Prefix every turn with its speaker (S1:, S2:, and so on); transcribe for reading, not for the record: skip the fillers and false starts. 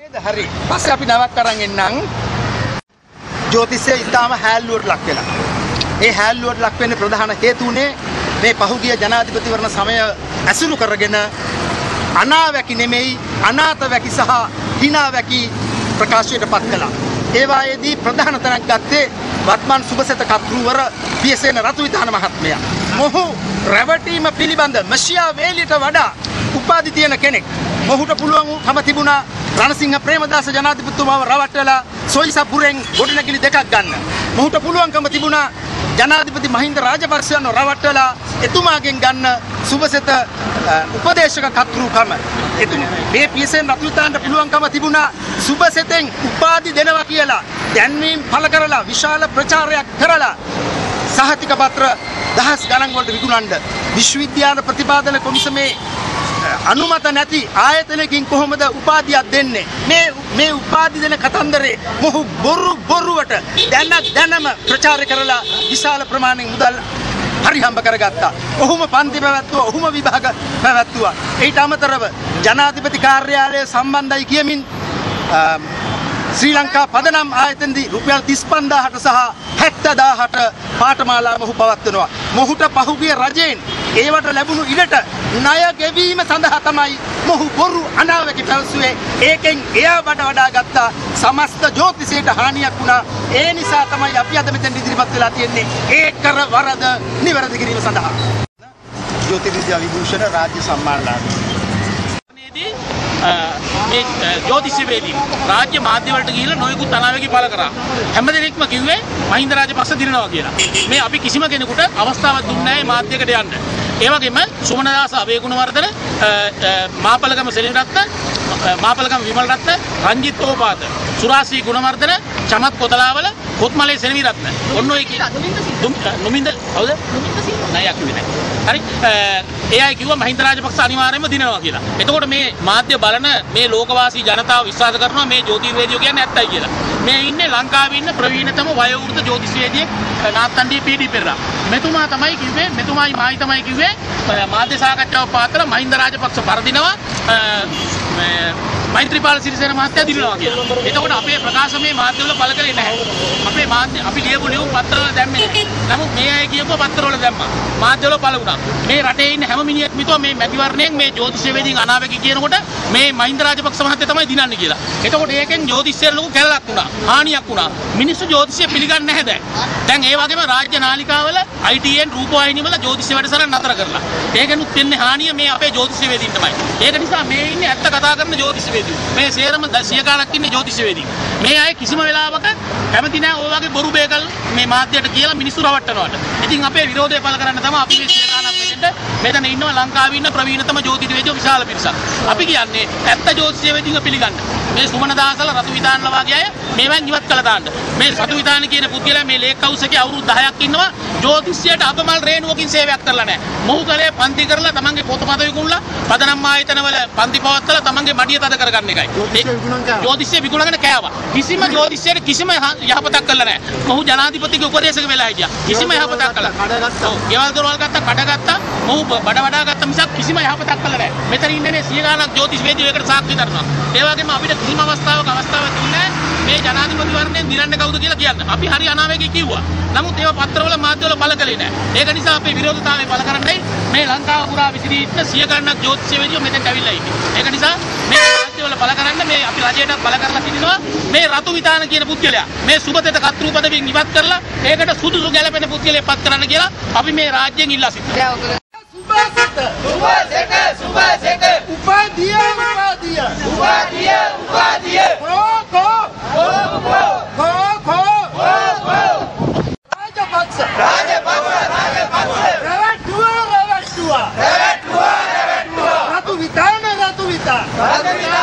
S1: හරි. පස්සේ අපි නවත් කරන් එන්නම්. ජ්‍යොතිෂයේ ඉතාම හැල්ලුවට ලක් වෙලා. ඒ හැල්ලුවට ලක් වෙන්නේ ප්‍රධාන හේතුුනේ මේ පහුගිය ජනාධිපතිවරණ සමය ඇසුරු කරගෙන අනාවැකි නෙමෙයි අනාත වැකි සහ හිනා වැකි ප්‍රකාශයට පත් කළා. ඒ වායේදී ප්‍රධාන තැනක් ගත්තේ වත්මන් සුබසෙත කතුරුවර පියසේන රතුවිතාන මහත්මයා. මොහු රැවටීම පිළිබඳ මැෂියා වේලිට වඩා උපාධි තියෙන කෙනෙක්. මොහුට පුළුවන්කම තිබුණා රණසිංහ ප්‍රේමදාස ජනාධිපතිතුමාව රවට්ටලා සොයිසපුරෙන් ගොඩනැගිලි දෙකක් ගන්න. මොහුට පුළුවන්කම තිබුණා ජනාධිපති මහින්ද රාජපක්ෂයන්ව රවට්ටලා එතුමාගෙන් ගන්න සුබසෙත උපදේශක කතුරුකම. මේ පියසේන රතුවිතාන්ට පුළුවන්කම තිබුණා සුබසෙතෙන් උපාධි දෙනවා කියලා දැන්වීම් පළ කරලා විශාල ප්‍රචාරයක් කරලා සහතික පත්‍ර දහස් ගණන් වලට විකුණන්න. විශ්වවිද්‍යාල ප්‍රතිපාදන කොමිසමේ අනුමත නැති ආයතනකින් කොහොමද උපාධියක් දෙන්නේ? මේ උපාධි දෙන කතන්දරේ මොහු බොරුවට දැනම ප්‍රචාර කරලා විශාල ප්‍රමාණයෙන් මුදල් හරි හම්බ කරගත්තා. ඔහුම පන්ති පැවැත්තුවා, ඔහුම විභාග පැවැත්තුවා. ඊට අමතරව ජනාධිපති කාර්යාලය සම්බන්ධයි කියමින් ශ්‍රී ලංකා පදනම් ආයතනදී රුපියල් 35000ට සහ 70000ට පාඨමාලා මොහු පවත්වනවා. මොහුට පහුගිය රජයෙන් ඒවට ලැබුණු ඉඩට ණය ගෙවීම සඳහා තමයි මොහු බොරු අනාවැකි පැවසුවේ. ඒකෙන් එයා වඩා ගත්තා. සමස්ත ජ්‍යොතිෂයට හානියක් වුණා. ඒ නිසා තමයි අපි අද මෙතෙන් ඉදිරිපත් වෙලා තියෙන්නේ ඒ කර වරද නිවැරදි කිරීම සඳහා. ජ්‍යොතිෂ විද්‍යා විභූෂණ රාජ්‍ය සම්මානලාභී
S2: මේ ජ්‍යොතිෂවේදී රාජ්‍ය මාධ්‍ය වලට ගිහිල්ලා නොයෙකුත් අනාවැකි පළ කරා. හැමදෙනෙක්ම කිව්වේ මහින්ද රාජපක්ෂ දිනනවා කියලා. මේ අපි කිසිම කෙනෙකුට අවස්ථාවක් දුන්නේ නැහැ මාධ්‍යයකට යන්න. ඒ වගේම සුමනදාස අබේගුණවර්ධන, මාපලගම සෙලිරත්න, මාපලගම විමල්රත්න, රංජිත් ඕපාත, සුරාසී ගුණවර්ධන, චමත් කොතලාවල, කොත්මලේ සෙනවිරත්න. ඔන්න ඔය කියලා නොමින්ද කවුද? නෑ යකියුවේ නෑ. හරි. ඒ අය කිව්වා මහින්ද රාජපක්ෂ අනිවාර්යයෙන්ම දිනනවා කියලා. එතකොට මේ මාධ්‍ය බලන මේ ලෝකවාසී ජනතාව විශ්වාස කරනවා මේ ජ්‍යොතිර්වේදියෝ කියන්නේ ඇත්තයි කියලා. මේ ඉන්නේ ලංකාවේ ඉන්න ප්‍රවීණතම වයෝවෘද්ධ ජ්‍යොතිෂවේදියෙක් නාත්තන්ඩී පීඩි පෙරේරා. මෙතුමා තමයි කිව්වේ, මෙතුමායි මායි තමයි කිව්වේ මාධ්‍ය සාකච්ඡාව පාතල මහින්ද රාජපක්ෂ පරදිනවා මෛත්‍රීපාල සිරිසේන මහත්තයා දිනනවා කියලා. එතකොට අපේ ප්‍රකාශ මේ මාධ්‍යවල පළ කරේ නැහැ. අපේ මාධ්‍ය අපි ලියපු ලියුම් පත්‍රවල දැම්මේ නැහැ. නමුත් මේ අය කියපුව පත්‍රවල දැම්මා. මාධ්‍යවල පළ වුණා. මේ රටේ ඉන්න හැම මිනිහෙක් මිතුවා මේ මැතිවරණයෙන් මේ ජ්‍යොතිෂවේදීන් අනාවැකි කියනකොට මේ මහින්ද රාජපක්ෂ මහත්තයා තමයි දිනන්නේ කියලා. එතකොට ඒකෙන් ජ්‍යොතිෂයට ලොකු කැලලක් වුණා. හානියක් වුණා. මිනිස්සු ජ්‍යොතිෂය පිළිගන්නේ නැහැ දැන්. දැන් ඒ වගේම රාජ්‍ය නාලිකාවල ITN රූපවාහිනී වල ජ්‍යොතිෂ වැඩසටහන නතර කරලා. ඒකෙනුත් වෙන්නේ හානිය මේ අපේ ජ්‍යොතිෂවේදීන් තමයි. ඒක නිසා මේ ඉන්නේ ඇත්ත කතා කරන ජ්‍යොතිෂවේදීන්. මේ සේරම 100 කාලක් ඉන්නේ ජ්‍යොතිෂවේදීන්. මේ අය කිසිම වෙලාවක කැමති නැහැ ඔය වගේ බොරු බේකල් මේ මාධ්‍යයට කියලා මිනිස්සු රවට්ටනවාට. ඉතින් අපේ විරෝධය පළ කරන්න තමයි අපි මේ 100 කාලක් මෙතන ඉන්නවා ලංකාවේ ඉන්න ප්‍රවීණතම ජ්‍යොතිෂවේදියෝ විශාල පිරිසක්. අපි කියන්නේ ඇත්ත ජ්‍යොතිෂවේදීන්ව පිළිගන්න. මේ සුමනදාසල රතුවිතාන්ලා වගේ අය මේවෙන් ඉවත් කළා දාන්න. මේ රතුවිතාන කියන පුද්ගලයා මේ ලේක් හවුස් එකේ අවුරුදු 10ක් ඉන්නවා ජ්‍යොතිෂයට අපමල් රේණුවකින් සේවයක් කරලා නැහැ. මොහු කලේ පන්ති කරලා තමන්ගේ පොතපත විකුණලා පදනම් ආයතනවල පන්ති පවත්වලා තමන්ගේ මඩිය තද කරගන්න එකයි. ජ්‍යොතිෂය විකුණගෙන කෑවා. කිසිම ජ්‍යොතිෂයට කිසිම යහපතක් කළා නැහැ. මොහු ජනාධිපතිගේ උපදේශක වෙලා හිටියා. කිසිම යහපතක් කළා. ඔව්. ගෙවල් දොරවල් ගත්තා, කඩගත්තා. මොහු වඩා ගත්ත මිසක් කිසිම යහපතක් කළා නැහැ. මෙතන ඉන්නේ මේ 100 ගාණක් ජ්‍යොතිෂවේදියෝ ඒකට සාක්ෂි දරනවා. ඒ වගේම අපිට කිසිම අවස්ථාවක් දුන්නේ මේ ජනාධිපතිවරණයෙන් දිනන්න කවුද කියලා කියන්න. අපි හරි අනාවැකි කිව්වා. නමුත් ඒව පත්‍රවල මාධ්‍යවල පළ කළේ නැහැ. ඒක නිසා අපේ විරෝධතාවය පළ කරන්නයි මේ ලංකාව පුරා විසිරී ඉන්න 100 ගණනක් ජ්‍යොතිෂවේදියෝ මෙතෙන්ට ඇවිල්ලා ඉන්නේ. ඒක නිසා මේ මාධ්‍යවල පළ කරන්න මේ අපි රජයට පළ කරලා සිටිනවා මේ රතුවිතාන කියන පුද්ගලයා මේ සුබතෙත කතෘ පදවියෙන් ඉවත් කරලා ඒකට සුදුසු ගැළපෙන පුද්ගලයෙක් පත් කරන්න කියලා අපි මේ රාජ්‍යයෙන් ඉල්ලා සිටිනවා.
S1: සුබසෙත උපාධිය රතුවිතාන